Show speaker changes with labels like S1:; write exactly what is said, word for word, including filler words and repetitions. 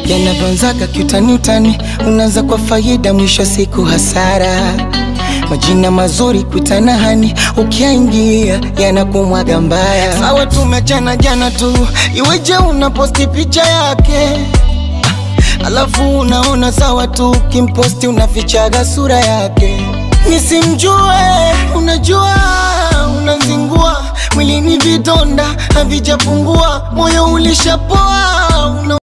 S1: Yanavyoanzaga kiutani utani, unaanza kwa faida, mwisho siku hasara. Majina mazuri kuitana hani, ukiingia yanakumwaga mbaya. Sawa tumechana jana tu, iweje unaposti picha yake, alafu unaona sawa tu, kimposti unafichaga sura yake. Nisimjue, unajua unazingua, mwili ni vidonda havijapungua, moyo ulishapoa.